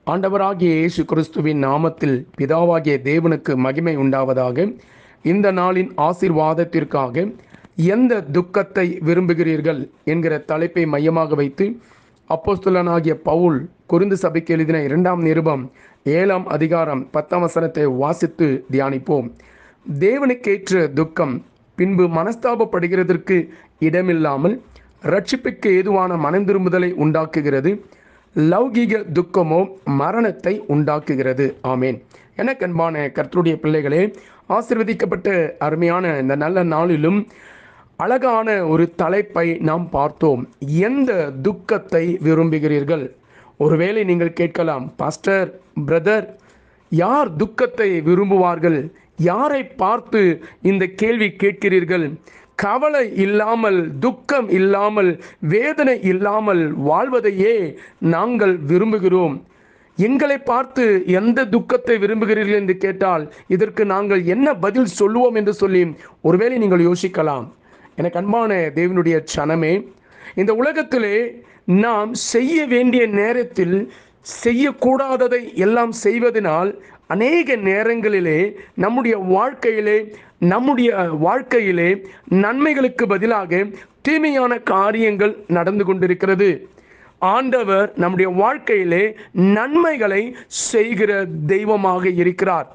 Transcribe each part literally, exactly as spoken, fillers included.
ஆண்டவராகிய இயேசு கிறிஸ்துவின் நாமத்தில் பிதாவாகிய தேவனுக்கு மகிமை உண்டாவதாக. இந்த நாளின் ஆசீர்வாதத்திற்காக எந்த துக்கத்தை விரும்புகிறீர்கள் என்கிற தலைப்பை மையமாக வைத்து அப்போஸ்தலனாகிய பவுல் கொரிந்து சபைக்கு எழுதின இரண்டாம் நிருபம் ஏழாம் அதிகாரம் பத்தாம் வசனத்தை வாசித்து தியானிப்போம். தேவனுக்கேற்ற துக்கம் பின்பு மனஸ்தாபப்படுகிறதற்கு இடமில்லாமல் இரட்சிப்புக்கு ஏதுவான மனம் திரும்புதலை உண்டாக்குகிறது. லௌகீக துக்கமோ மரணத்தை உண்டாக்குகிறது. ஆமேன். எனக்கு அன்பான கர்த்தருடைய பிள்ளைகளே, ஆசீர்வதிக்கப்பட்ட அருமையான இந்த நல்ல நாளிலும் அழகான ஒரு தலைப்பை நாம் பார்த்தோம். எந்த துக்கத்தை விரும்புகிறீர்கள்? ஒருவேளை நீங்கள் கேட்கலாம், பாஸ்டர், பிரதர், யார் துக்கத்தை விரும்புவார்கள்? யாரை பார்த்து இந்த கேள்வி கேட்கிறீர்கள்? கவலை இல்லாமல், துக்கம் இல்லாமல், வேதனை இல்லாமல் வாழ்வதையே நாங்கள் விரும்புகிறோம். எங்களை பார்த்து எந்த துக்கத்தை விரும்புகிறீர்கள் என்று கேட்டால் இதற்கு நாங்கள் என்ன பதில் சொல்லுவோம் என்று சொல்லி ஒருவேளை நீங்கள் யோசிக்கலாம். எனக்கு அன்பான தேவனுடைய சனமே, இந்த உலகத்திலே நாம் செய்ய வேண்டிய நேரத்தில் செய்யக்கூடாததை எல்லாம் செய்வதனால் அநேக நேரங்களிலே நம்முடைய வாழ்க்கையிலே நம்முடைய வாழ்க்கையிலே நன்மைகளுக்கு பதிலாக தீமையான காரியங்கள் நடந்து கொண்டிருக்கிறது. ஆண்டவர் நம்முடைய வாழ்க்கையிலே நன்மைகளை செய்கிற தெய்வமாக இருக்கிறார்.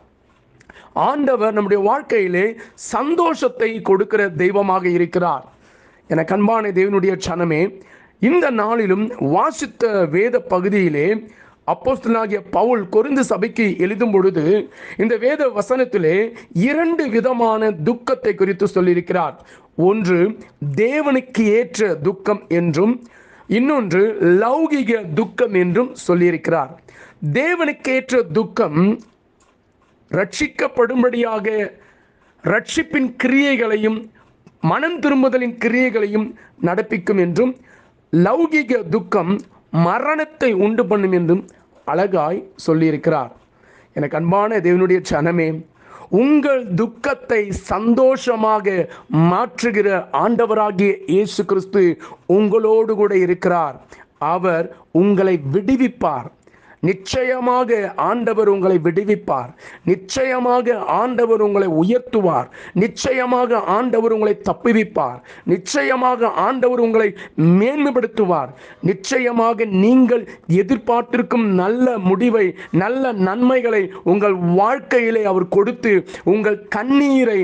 ஆண்டவர் நம்முடைய வாழ்க்கையிலே சந்தோஷத்தை கொடுக்கிற தெய்வமாக இருக்கிறார். என அன்பான தேவனுடைய சனமே, இந்த நாளிலும் வாசித்த வேத பகுதியிலே அப்போஸ்தலனாகிய பவுல் கொரிந்து சபைக்கு எழுதும் பொழுது இந்த வேத வசனத்திலே இரண்டு விதமான துக்கத்தை குறித்து சொல்லியிருக்கிறார். ஒன்று தேவனுக்கு ஏற்ற துக்கம் என்றும், இன்னொன்று லௌகிக துக்கம் என்றும் சொல்லியிருக்கிறார். தேவனுக்கேற்ற துக்கம் ரட்சிக்கப்படும்படியாக ரட்சிப்பின் கிரியைகளையும் மனம் திரும்புதலின் கிரியைகளையும் நடப்பிக்கும் என்றும், லௌகிக துக்கம் மரணத்தை உண்டு பண்ணும் என்றும் அழகாய் சொல்லியிருக்கிறார். எனக்கு அன்பான தேவனுடைய சனமே, உங்கள் துக்கத்தை சந்தோஷமாக மாற்றுகிற ஆண்டவராகிய இயேசு கிறிஸ்து உங்களோடு கூட இருக்கிறார். அவர் உங்களை விடுவிப்பார். நிச்சயமாக ஆண்டவர் உங்களை விடுவிப்பார். நிச்சயமாக ஆண்டவர் உங்களை உயர்த்துவார். நிச்சயமாக ஆண்டவர் உங்களை தப்புவிப்பார். நிச்சயமாக ஆண்டவர் உங்களை மேன்மைப்படுத்துவார். நிச்சயமாக நீங்கள் எதிர்பார்த்திருக்கும் நல்ல முடிவை, நல்ல நன்மைகளை உங்கள் வாழ்க்கையிலே அவர் கொடுத்து உங்கள் கண்ணீரை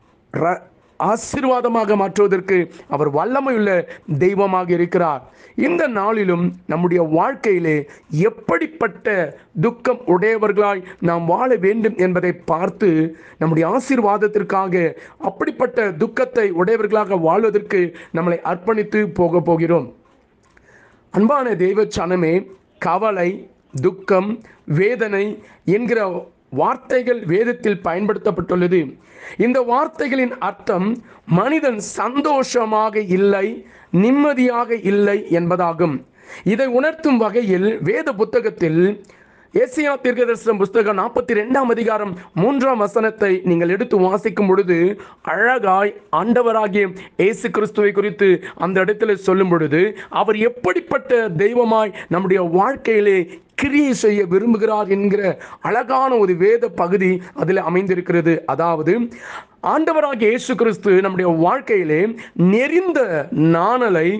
ஆசீர்வாதமாக மாற்றுவதற்கு அவர் வல்லமையுள்ள தெய்வமாக இருக்கிறார். இந்த நாளிலும் நம்முடைய வாழ்க்கையிலே எப்படிப்பட்ட துக்கம் உடையவர்களாய் நாம் வாழ வேண்டும் என்பதை பார்த்து நம்முடைய ஆசீர்வாதத்திற்காக அப்படிப்பட்ட துக்கத்தை உடையவர்களாக வாழ்வதற்கு நம்மளை அர்ப்பணித்து போக போகிறோம். அன்பான தெய்வ சனமே, கவலை, துக்கம், வேதனை என்கிற வார்த்தைகள் வேதத்தில் பயன்படுத்தப்பட்டுள்ளது. இந்த வார்த்தைகளின் அர்த்தம் மனிதன் சந்தோஷமாக இல்லை, நிம்மதியாக இல்லை என்பதாகும். இதை உணர்த்தும் வகையில் வேத புத்தகத்தில் ஏசாயா தீர்க்கதரிசன புத்தகம் நாற்பத்தி ரெண்டாம் அதிகாரம் மூன்றாம் வசனத்தை நீங்கள் எடுத்து வாசிக்கும் பொழுது அழகாய் ஆண்டவராகிய இயேசு கிறிஸ்துவை குறித்து அந்த இடத்துல சொல்லும் பொழுது அவர் எப்படிப்பட்ட தெய்வமாய் நம்முடைய வாழ்க்கையிலே கிரியை செய்ய விரும்புகிறார் என்கிற அழகான ஒரு வேத பகுதி அதில் அமைந்திருக்கிறது. அதாவது ஆண்டவராகிய இயேசு கிறிஸ்து நம்முடைய வாழ்க்கையிலே நெறிந்த நாணலை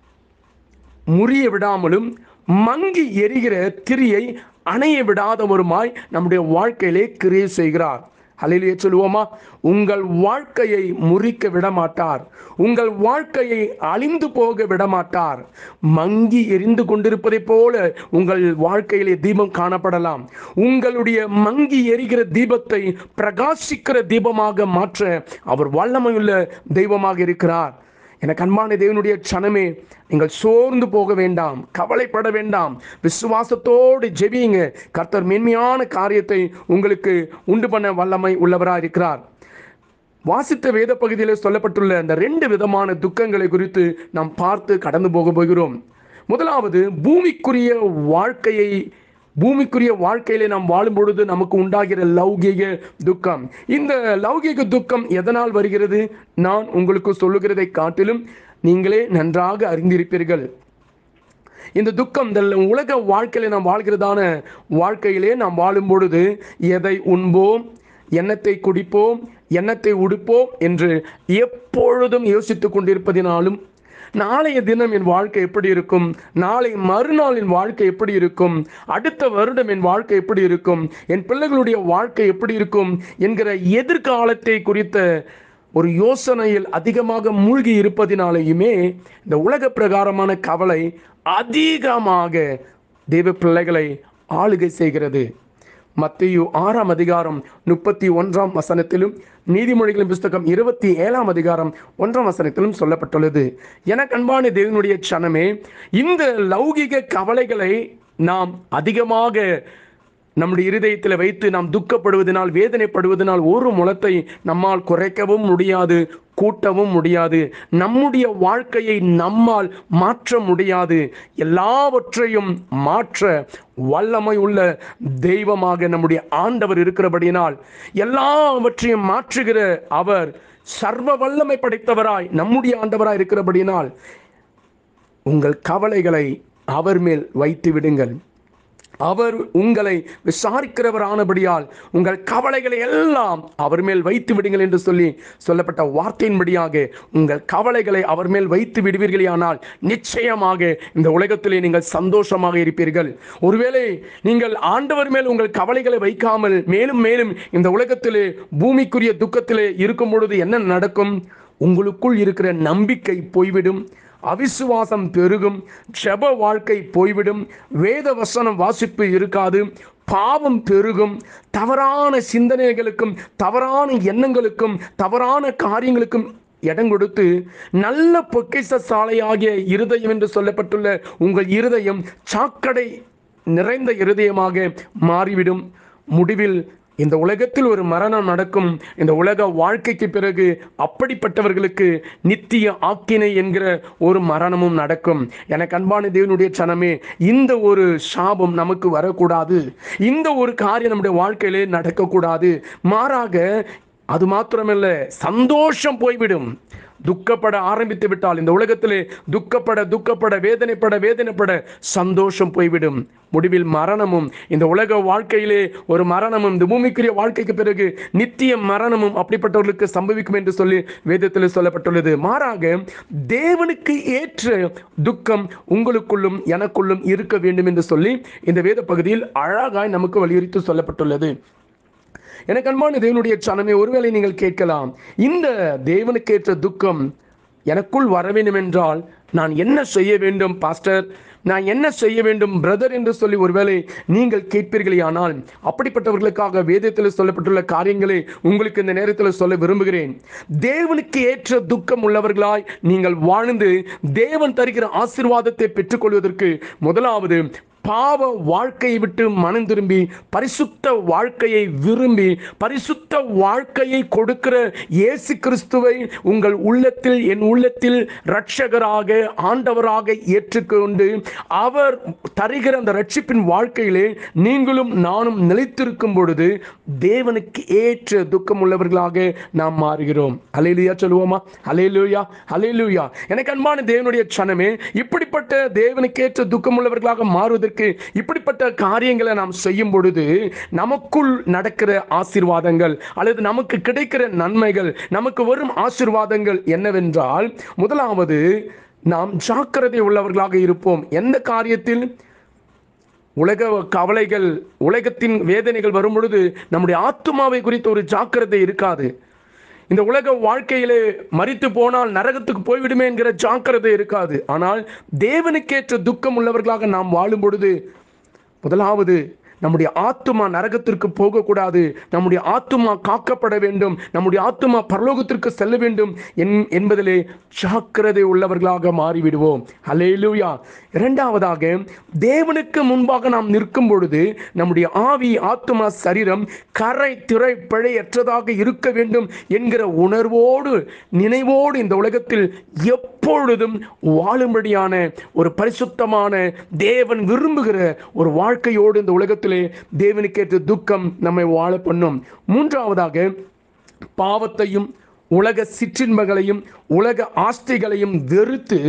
முறிய விடாமலும் மங்கி எரிகிற திரியை அணைய விடாதவருமாய் நம்முடைய வாழ்க்கையிலே கிரியை செய்கிறார். ஹல்லேலூயா சொல்லுவோமா? உங்கள் வாழ்க்கையை முறிக்க விடமாட்டார். உங்கள் வாழ்க்கையை அழிந்து போக விடமாட்டார். மங்கி எரிந்து கொண்டிருப்பதை போல உங்கள் வாழ்க்கையிலே தீபம் காணப்படலாம். உங்களுடைய மங்கி எரிகிற தீபத்தை பிரகாசிக்கிற தீபமாக மாற்ற அவர் வல்லமையுள்ள தெய்வமாக இருக்கிறார். எனக்கு அன்பான தேவனுடைய சனமே, நீங்கள் சோர்ந்து போக வேண்டாம், கவலைப்பட வேண்டாம். விசுவாசத்தோடு ஜெபியுங்க. கர்த்தர் மேன்மையான காரியத்தை உங்களுக்கு உண்டு பண்ண வல்லமை உள்ளவராக இருக்கிறார். வாசித்த வேத பகுதியில் சொல்லப்பட்டுள்ள அந்த ரெண்டு விதமான துக்கங்களை குறித்து நாம் பார்த்து கடந்து போக போகிறோம். முதலாவது பூமிக்குரிய வாழ்க்கையை பூமிக்குரிய வாழ்க்கையிலே நாம் வாழும் பொழுது நமக்கு உண்டாகிற லௌகீக துக்கம். இந்த லௌகீக துக்கம் எதனால் வருகிறது? நான் உங்களுக்கு சொல்லுகிறதை காட்டிலும் நீங்களே நன்றாக அறிந்திருப்பீர்கள். இந்த துக்கம் இந்த உலக வாழ்க்கையில நாம் வாழ்கிறதான வாழ்க்கையிலே நாம் வாழும் பொழுது எதை உண்போம், எண்ணத்தை குடிப்போம், எண்ணத்தை உடுப்போம் என்று எப்பொழுதும் யோசித்துக் கொண்டிருப்பதினாலும் நாளைய தினம் என் வாழ்க்கை எப்படி இருக்கும், நாளை மறுநாள் என் வாழ்க்கை எப்படி இருக்கும், அடுத்த வருடம் என் வாழ்க்கை எப்படி இருக்கும், என் பிள்ளைகளுடைய வாழ்க்கை எப்படி இருக்கும் என்கிற எதிர்காலத்தை குறித்த ஒரு யோசனையில் அதிகமாக மூழ்கி இருப்பதினாலேயுமே இந்த உலக பிரகாரமான கவலை அதிகமாக தேவ பிள்ளைகளை ஆளுகை செய்கிறது. மத்தேயு ஆறாம் அதிகாரம் முப்பத்தி ஒன்றாம் வசனத்திலும் நீதிமொழிகளின் புஸ்தகம் இருபத்தி ஏழாம் அதிகாரம் ஒன்றாம் வசனத்திலும் சொல்லப்பட்டுள்ளது. எனக்கு அன்பான தேவனுடைய சனமே, இந்த லௌகிக கவலைகளை நாம் அதிகமாக நம்முடைய இருதயத்தில் வைத்து நாம் துக்கப்படுவதனால், வேதனைப்படுவதனால் ஒரு முளத்தை நம்மால் குறைக்கவும் முடியாது, கூட்டவும் முடியாது. நம்முடைய வாழ்க்கையை நம்மால் மாற்ற முடியாது. எல்லாவற்றையும் மாற்ற வல்லமை உள்ள தெய்வமாக நம்முடைய ஆண்டவர் இருக்கிறபடியினால், எல்லாவற்றையும் மாற்றுகிற அவர் சர்வ வல்லமை படைத்தவராய் நம்முடைய ஆண்டவராய் இருக்கிறபடியினால், உங்கள் கவலைகளை அவர் மேல் வைத்து விடுங்கள். அவர் உங்களை விசாரிக்கிறவரானபடியால் உங்கள் கவலைகளை எல்லாம் அவர் மேல் வைத்து விடுங்கள் என்று சொல்லி சொல்லப்பட்ட வார்த்தையின்படியாக உங்கள் கவலைகளை அவர் மேல் வைத்து விடுவீர்களானால் நிச்சயமாக இந்த உலகத்திலே நீங்கள் சந்தோஷமாக இருப்பீர்கள். ஒருவேளை நீங்கள் ஆண்டவர் மேல் உங்கள் கவலைகளை வைக்காமல் மேலும் மேலும் இந்த உலகத்திலே பூமிக்குரிய துக்கத்திலே இருக்கும் பொழுது என்ன நடக்கும்? உங்களுக்குள் இருக்கிற நம்பிக்கை போய்விடும், அவிசுவாசம் பெருகும், ஜெப வாழ்க்கை போய்விடும், வேத வசனம் வாசிப்பு இருக்காது, பாவம் பெருகும், தவறான சிந்தனைகளுக்கும் தவறான எண்ணங்களுக்கும் தவறான காரியங்களுக்கும் இடம் கொடுத்து நல்ல பொக்கிஷ சாலையாகிய இருதயம் என்று சொல்லப்பட்டுள்ள உங்கள் இருதயம் சாக்கடை நிறைந்த இருதயமாக மாறிவிடும். முடிவில் இந்த உலகத்தில் ஒரு மரணம் நடக்கும். இந்த உலக வாழ்க்கைக்கு பிறகு அப்படிப்பட்டவர்களுக்கு நித்திய ஆக்கினை என்கிற ஒரு மரணமும் நடக்கும். எனக்கு அன்பான தேவனுடைய சனமே, இந்த ஒரு சாபம் நமக்கு வரக்கூடாது. இந்த ஒரு காரியம் நம்முடைய வாழ்க்கையிலே நடக்கக்கூடாது. மாறாக அது மாத்திரமல்ல, சந்தோஷம் போய்விடும். துக்கப்பட ஆரம்பித்து விட்டால் இந்த உலகத்திலே துக்கப்பட துக்கப்பட வேதனைப்பட வேதனைப்பட சந்தோஷம் போய்விடும். முடிவில் மரணமும், இந்த உலக வாழ்க்கையிலே ஒரு மரணமும், இந்த பூமிக்குரிய வாழ்க்கைக்கு பிறகு நித்திய மரணமும் அப்படிப்பட்டவர்களுக்கு சம்பவிக்கும் என்று சொல்லி வேதத்தில் சொல்லப்பட்டுள்ளது. மாறாக தேவனுக்கு ஏற்ற துக்கம் உங்களுக்குள்ளும் எனக்குள்ளும் இருக்க வேண்டும் என்று சொல்லி இந்த வேத பகுதியில் அழகாய் நமக்கு வலியுறுத்தி சொல்லப்பட்டுள்ளது. எனக்கு அன்பான தேவனுடைய சனமே, ஒருவேளை நீங்கள் கேட்கலாம், இந்த தேவனுக்கேற்ற துக்கம் எனக்குள் வர வேண்டும் என்றால் நான் என்ன செய்ய வேண்டும் பாஸ்டர், நான் என்ன செய்ய வேண்டும் பிரதர் என்று சொல்லி ஒருவேளை நீங்கள் கேட்பீர்களே. ஆனால் அப்படிப்பட்டவர்களுக்காக வேதத்தில் சொல்லப்பட்டுள்ள காரியங்களை உங்களுக்கு இந்த நேரத்தில் சொல்ல விரும்புகிறேன். தேவனுக்கு ஏற்ற துக்கம் உள்ளவர்களாய் நீங்கள் வாழ்ந்து தேவன் தருகிற ஆசீர்வாதத்தை பெற்றுக்கொள்வதற்கு முதலாவது பாவ வாழ்க்கையை விட்டு மனம் திரும்பி பரிசுத்த வாழ்க்கையை விரும்பி பரிசுத்த வாழ்க்கையை கொடுக்கிற இயேசு கிறிஸ்துவை உங்கள் உள்ளத்தில், என் உள்ளத்தில் இரட்சகராக ஆண்டவராக ஏற்றுக்கொண்டு அவர் தருகிற அந்த ரட்சிப்பின் வாழ்க்கையிலே நீங்களும் நானும் நிலைத்திருக்கும் பொழுது தேவனுக்கு ஏற்ற துக்கம் உள்ளவர்களாக நாம் மாறுகிறோம். அல்லேலூயா சொல்லுவோமா? அல்லேலூயா, அல்லேலூயா. எனக்கு அன்பான தேவனுடைய சனமே, இப்படிப்பட்ட தேவனுக்கேற்ற துக்கம் உள்ளவர்களாக மாறுவதற்கு இப்படிப்பட்ட காரியங்களை நாம் செய்யும் பொழுது நமக்குள் நடக்கிற ஆசீர்வாதங்கள் அல்லது நமக்கு கிடைக்கிற நன்மைகள், நமக்கு வரும் ஆசீர்வாதங்கள் என்னவென்றால், முதலாவது நாம் ஜாக்கிரதை உள்ளவர்களாக இருப்போம். எந்த காரியத்தில்? உலக கவலைகள், உலகத்தின் வேதனைகள் வரும் பொழுது நம்முடைய ஆத்துமாவை குறித்த ஒரு ஜாக்கிரதை இருக்காது. இந்த உலக வாழ்க்கையிலே மரித்து போனால் நரகத்துக்கு போய்விடுமே என்கிற ஜாக்கிரதை இருக்காது. ஆனால் தேவனுக்கேற்ற துக்கம் உள்ளவர்களாக நாம் வாழும் பொழுது முதலாவது நம்முடைய ஆத்துமா நரகத்திற்கு போகக்கூடாது, நம்முடைய ஆத்துமா காக்கப்பட வேண்டும், நம்முடைய ஆத்துமா பரலோகத்திற்கு செல்ல வேண்டும் என்பதிலே ஜாக்கிரதை உள்ளவர்களாக மாறிவிடுவோம். அல்லேலூயா. இரண்டாவதாக, தேவனுக்கு முன்பாக நாம் நிற்கும் பொழுது நம்முடைய ஆவி, ஆத்துமா, சரீரம் கரை திரை பிழையற்றதாக இருக்க வேண்டும் என்கிற உணர்வோடு நினைவோடு இந்த உலகத்தில் எப்பொழுதும் வாழும்படியான ஒரு பரிசுத்தமான தேவன் விரும்புகிற ஒரு வாழ்க்கையோடு இந்த உலகத்தில் தேவனுக்கேற்ற துக்கம் நம்மை வாழ பண்ணும். மூன்றாவதாக, பாவத்தையும் உலக சிற்றின்பங்களையும் உலக ஆஸ்திகளையும் வெறுத்து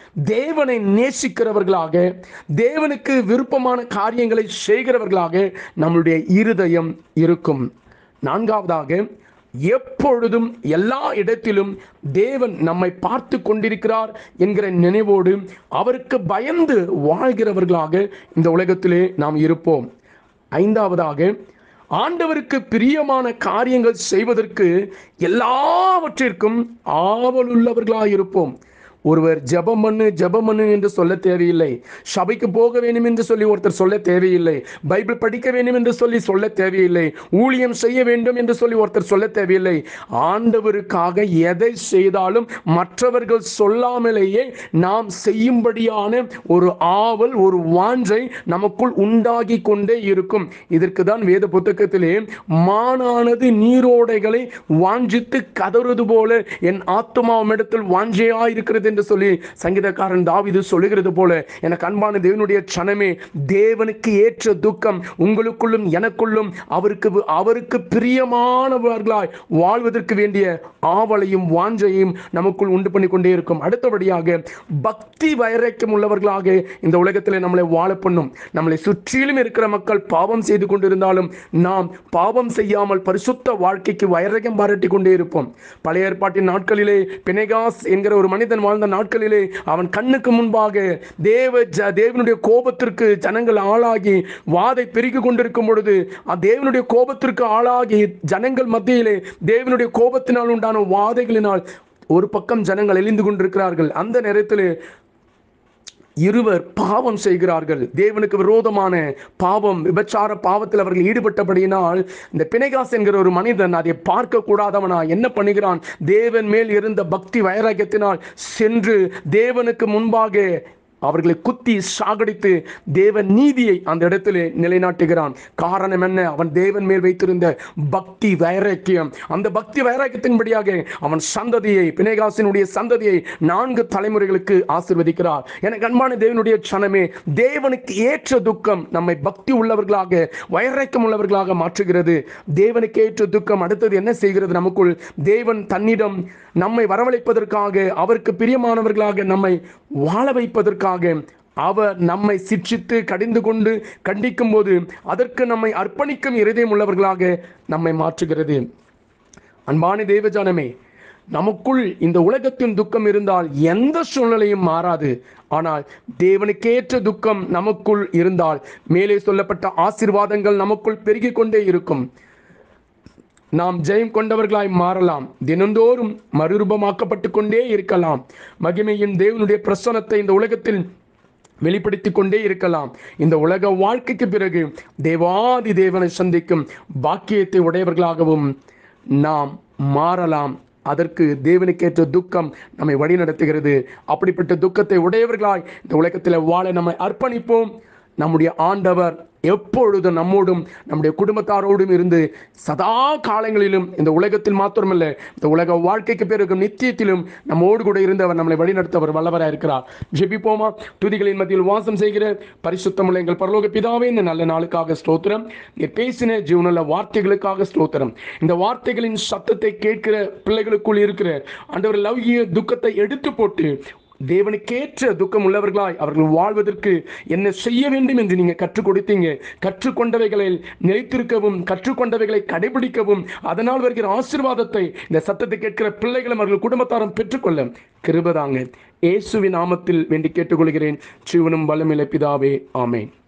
தேவனை நேசிக்கிறவர்களாக, தேவனுக்கு விருப்பமான காரியங்களை செய்கிறவர்களாக நம்முடைய இருதயம் இருக்கும். நான்காவதாக, எப்பொழுதும் எல்லா இடத்திலும் தேவன் நம்மை பார்த்து கொண்டிருக்கிறார் என்கிற நினைவோடு அவருக்கு பயந்து வாழ்கிறவர்களாக இந்த உலகத்திலே நாம் இருப்போம். ஐந்தாவதாக, ஆண்டவருக்கு பிரியமான காரியங்கள் செய்வதற்கு எல்லாவற்றிற்கும் ஆவலுள்ளவர்களாக இருப்போம். ஒருவர் ஜெபம் பண்ணு ஜெபம் பண்ணு என்று சொல்ல தேவையில்லை. சபைக்கு போக வேண்டும் என்று சொல்லி ஒருத்தர் சொல்ல தேவையில்லை. பைபிள் படிக்க வேண்டும் என்று சொல்லி சொல்ல தேவையில்லை. ஊழியம் செய்ய வேண்டும் என்று சொல்லி ஒருத்தர் சொல்ல தேவையில்லை. ஆண்டவருக்காக எதை செய்தாலும் மற்றவர்கள் சொல்லாமலேயே நாம் செய்யும்படியான ஒரு ஆவல், ஒரு வாஞ்சை நமக்குள் உண்டாகி கொண்டே இருக்கும். இதற்கு தான் வேத புத்தகத்திலே மானானது நீரோடைகளை வாஞ்சித்து கதறுவது போல என் ஆத்துமாவிடத்தில் வாஞ்சையா இருக்கிறது என்று சொல்லி சங்கீதக்காரன் தாவீது சொல்லுகிறது போல, எனக்கு அன்பான தேவனுடைய சனமே, தேவனுக்கு ஏற்ற துக்கம் உங்களுக்குள்ளும் எனக்குள்ளும் அவருக்கு அவருக்கு பிரியமானவர்களாய் வாழ்வதற்கு வேண்டிய ஆவலையும் வாஞ்சையும் நமக்குள் உண்டு பண்ணி கொண்டே இருக்கும். அடுத்தபடியாக, பக்தி வைராக்கியம் உள்ளவர்களாக இந்த உலகத்தில் நம்மளை வாழ பண்ணும். நம்மளை சுற்றிலும் இருக்கிற மக்கள் பாவம் செய்து கொண்டிருந்தாலும் நாம் பாவம் செய்யாமல் பரிசுத்த வாழ்க்கைக்கு வைராக்கியம் பாராட்டி கொண்டே இருப்போம். பழைய ஏற்பாட்டின் நாட்களிலே பினெகாஸ் என்கிற ஒரு மனிதன் வாழ்ந்த நாட்களிலே அவன் கண்ணுக்கு முன்பாக தேவ தேவனுடைய கோபத்திற்கு ஜனங்கள் ஆளாகி வாதை பெருகி கொண்டிருக்கும் பொழுது, தேவனுடைய கோபத்திற்கு ஆளாகி ஜனங்கள் மத்தியிலே தேவனுடைய கோபத்தினால் உண்டான வாதைகளினால் ஒரு பக்கம் ஜனங்கள் எழிந்து கொண்டிருக்கிறார்கள். அந்த நேரத்தில் இருவர் பாவம் செய்கிறார்கள். தேவனுக்கு விரோதமான பாவம், விபச்சார பாவத்தில் அவர்கள் ஈடுபட்டபடியினால் இந்த பினெகாஸ் என்கிற ஒரு மனிதன் அதை பார்க்க கூடாதவனா என்ன பண்ணுகிறான்? தேவன் மேல் இருந்த பக்தி வைராக்கியத்தினால் சென்று தேவனுக்கு முன்பாக அவர்களை குத்தி சாகடித்து தேவன் நீதியை அந்த இடத்திலே நிலைநாட்டுகிறான். காரணம் என்ன? அவன் தேவன் மேல் வைத்திருந்த பக்தி வைராக்கியம். அந்த பக்தி வைராக்கியத்தின்படியாக அவன் சந்ததியை, பினெகாசினுடைய சந்ததியை நான்கு தலைமுறைகளுக்கு ஆசீர்வதிக்கிறார். எனக்கு அன்பான தேவனுடைய சனமே, தேவனுக்கு ஏற்ற துக்கம் நம்மை பக்தி உள்ளவர்களாக, வைராக்கியம் உள்ளவர்களாக மாற்றுகிறது. தேவனுக்கு ஏற்ற துக்கம் அடுத்தது என்ன செய்கிறது? நமக்குள் தேவன் தன்னிடம் நம்மை வரவழைப்பதற்காக, அவருக்கு பிரியமானவர்களாக நம்மை வாழ வைப்பதற்காக அவர் நம்மை சிட்சித்து கடிந்து கொண்டு கண்டிக்கும் போது அதற்கு நம்மை அர்ப்பணிக்கும் இருதயம் உள்ளவர்களாக நம்மை மாற்றுகிறது. அன்பான தேவஜனமே, நமக்குள் இந்த உலகத்தின் துக்கம் இருந்தால் எந்த சூழ்நிலையும் மாறாது. ஆனால் தேவனுக்கேற்ற துக்கம் நமக்குள் இருந்தால் மேலே சொல்லப்பட்ட ஆசீர்வாதங்கள் நமக்குள் பெருகிக் கொண்டே இருக்கும். நாம் ஜெயம் கொண்டவர்களாய் மாறலாம். தினந்தோறும் மறுரூபமாக்கப்பட்டு கொண்டே இருக்கலாம். மகிமையின் தேவனுடைய பிரசன்னத்தை இந்த உலகத்தில் வெளிப்படுத்தி கொண்டே இருக்கலாம். இந்த உலக வாழ்க்கைக்கு பிறகு தேவாதி தேவனை சந்திக்கும் பாக்கியத்தை உடையவர்களாகவும் நாம் மாறலாம். அதற்கு தேவனுக்கேற்ற துக்கம் நம்மை வழி நடத்துகிறது. அப்படிப்பட்ட துக்கத்தை உடையவர்களாய் இந்த உலகத்தில் வாழ நம்மை அர்ப்பணிப்போம். நம்முடைய ஆண்டவர் எப்பொழுதும் நம்மோடும் நம்முடைய குடும்பத்தாரோடும் இருந்து சதா காலங்களிலும் இந்த உலகத்தில் மாத்திரமல்ல, இந்த உலக வாழ்க்கைக்கு பிறகு நித்தியத்திலும் நம்மோடு கூட இருந்து அவர் நம்மளை வழிநடத்தவர் வல்லவராக இருக்கிறார். ஜெபிப்போமா? துதிகளின் மத்தியில் வாசம் செய்கிற பரிசுத்தமுள்ள எங்கள் பரலோக பிதாவே, இந்த நல்ல நாளுக்காக ஸ்தோத்திரம். நீர் பேசின ஜீவனுள்ள வார்த்தைகளுக்காக ஸ்தோத்திரம். இந்த வார்த்தைகளின் சத்தத்தை கேட்கிற பிள்ளைகளுக்குள் இருக்கிற ஆண்டவர் லௌகிய துக்கத்தை எடுத்து போட்டு தேவனுக்கேற்ற துக்கம் உள்ளவர்களாய் அவர்கள் வாழ்வதற்கு என்ன செய்ய வேண்டும் என்று நீங்க கற்றுக் கொடுத்தீங்க. கற்றுக்கொண்டவைகளை நிலைத்திருக்கவும், கற்றுக்கொண்டவைகளை கடைபிடிக்கவும், அதனால் வருகிற ஆசீர்வாதத்தை இந்த சத்தத்தை கேட்கிற பிள்ளைகளும் அவர்கள் குடும்பத்தாரும் பெற்றுக்கொள்ள கிருபை தாங்க. இயேசுவின் நாமத்தில் வேண்டி கேட்டுக்கொள்கிறேன். ஜீவனும் பலமுள்ள பிதாவே, ஆமென்.